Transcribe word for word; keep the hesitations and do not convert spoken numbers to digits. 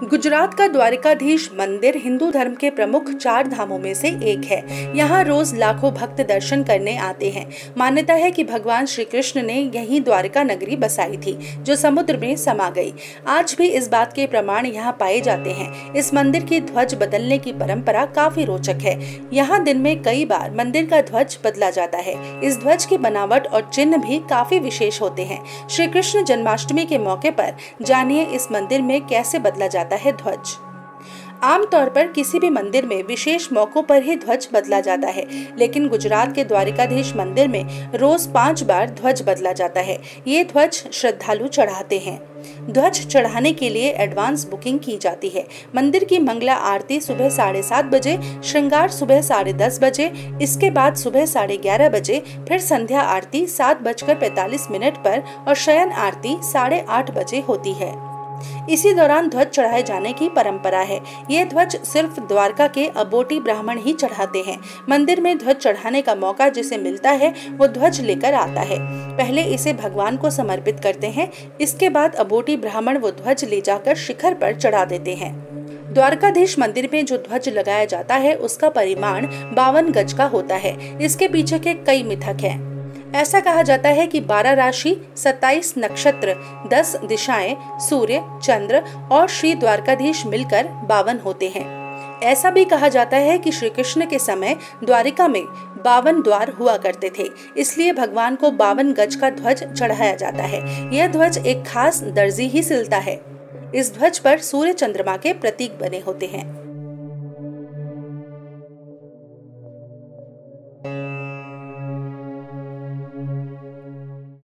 गुजरात का द्वारिकाधीश मंदिर हिंदू धर्म के प्रमुख चार धामों में से एक है। यहाँ रोज लाखों भक्त दर्शन करने आते हैं। मान्यता है कि भगवान श्री कृष्ण ने यहीं द्वारिका नगरी बसाई थी, जो समुद्र में समा गई। आज भी इस बात के प्रमाण यहाँ पाए जाते हैं। इस मंदिर की ध्वज बदलने की परंपरा काफी रोचक है। यहाँ दिन में कई बार मंदिर का ध्वज बदला जाता है। इस ध्वज की बनावट और चिन्ह भी काफी विशेष होते हैं। श्री कृष्ण जन्माष्टमी के मौके पर जानिए इस मंदिर में कैसे बदला जाता है ध्वज। आमतौर पर किसी भी मंदिर में विशेष मौकों पर ही ध्वज बदला जाता है, लेकिन गुजरात के द्वारिकाधीश मंदिर में रोज पांच बार ध्वज बदला जाता है। ये ध्वज श्रद्धालु चढ़ाते हैं। ध्वज चढ़ाने के लिए एडवांस बुकिंग की जाती है। मंदिर की मंगला आरती सुबह साढ़े सात बजे, श्रृंगार सुबह साढ़े दस बजे, इसके बाद सुबह साढ़े ग्यारह बजे, फिर संध्या आरती सात बजकर पैतालीस मिनट पर और शयन आरती साढ़े आठ बजे होती है। इसी दौरान ध्वज चढ़ाए जाने की परंपरा है। ये ध्वज सिर्फ द्वारका के अबोटी ब्राह्मण ही चढ़ाते हैं। मंदिर में ध्वज चढ़ाने का मौका जिसे मिलता है वो ध्वज लेकर आता है। पहले इसे भगवान को समर्पित करते हैं, इसके बाद अबोटी ब्राह्मण वो ध्वज ले जाकर शिखर पर चढ़ा देते हैं। द्वारकाधीश मंदिर में जो ध्वज लगाया जाता है उसका परिमाण बावन गज का होता है। इसके पीछे के कई मिथक हैं। ऐसा कहा जाता है कि बारह राशि, सत्ताईस नक्षत्र, दस दिशाएं, सूर्य, चंद्र और श्री द्वारकाधीश मिलकर बावन होते हैं। ऐसा भी कहा जाता है कि श्री कृष्ण के समय द्वारिका में बावन द्वार हुआ करते थे, इसलिए भगवान को बावन गज का ध्वज चढ़ाया जाता है। यह ध्वज एक खास दर्जी ही सिलता है। इस ध्वज पर सूर्य चंद्रमा के प्रतीक बने होते हैं।